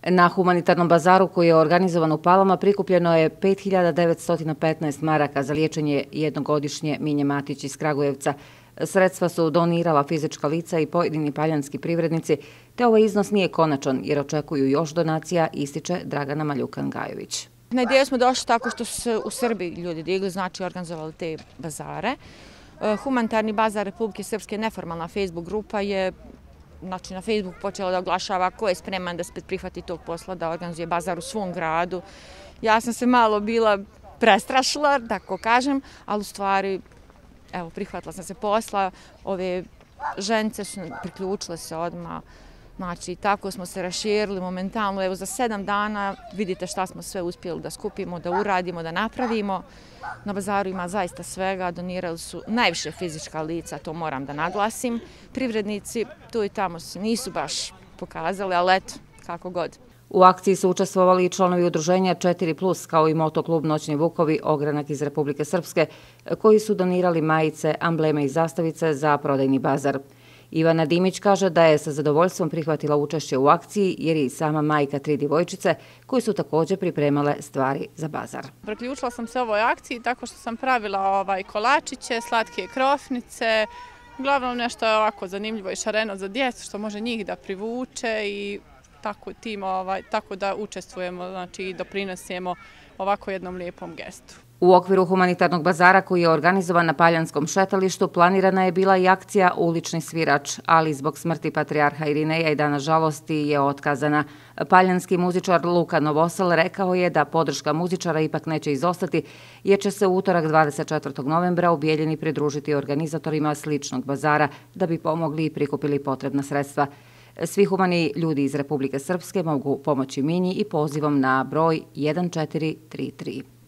Na humanitarnom bazaru koji je organizovan u Palama prikupljeno je 5.915 maraka za liječenje jednogodišnje Minje Matić iz Kragujevca. Sredstva su donirala fizička lica i pojedini paljanski privrednici, te ovaj iznos nije konačan jer očekuju još donacija, ističe Dragana Maljukan-Gajović. Na ideju smo došli tako što su se u Srbiji ljudi digli, znači organizovali te bazare. Humanitarni bazar Republike Srpske neformalna Facebook grupa je na Facebook počela da oglašava ko je spreman da se prihvati tog posla, da organizuje bazar u svom gradu. Ja sam se malo bila prestrašila, tako kažem, ali u stvari prihvatila sam se posla. Ove ženice su priključile se odmah. Znači, tako smo se raširili momentalno. Evo, za 7 dana vidite šta smo sve uspjeli da skupimo, da uradimo, da napravimo. Na bazaru ima zaista svega. Donirali su najviše fizička lica, to moram da naglasim. Privrednici tu i tamo se nisu baš pokazali, ali eto, kako god. U akciji su učestvovali i članovi udruženja 4+, kao i motoklub Noćni Vukovi, ogranak iz Republike Srpske, koji su donirali majice, ambleme i zastavice za prodajni bazar. Ivana Dimić kaže da je sa zadovoljstvom prihvatila učešće u akciji jer je i sama majka 3 djevojčice koji su također pripremale stvari za bazar. Priključila sam se ovoj akciji tako što sam pravila kolačiće, slatke krofnice, uglavnom nešto je ovako zanimljivo i šareno za djecu što može njih da privuče i tako da učestvujemo, znači i doprinosimo ovako jednom lijepom gestu. U okviru humanitarnog bazara koji je organizovan na Paljanskom šetalištu planirana je bila i akcija Ulični svirač, ali zbog smrti patrijarha Irineja i dana žalosti je otkazana. Paljanski muzičar Luka Novosel rekao je da podrška muzičara ipak neće izostati jer će se u utorak 24. novembra u Bijeljini pridružiti organizatorima sličnog bazara da bi pomogli i prikupili potrebna sredstva. Svi humani ljudi iz Republike Srpske mogu pomoći Minji i pozivom na broj 1433.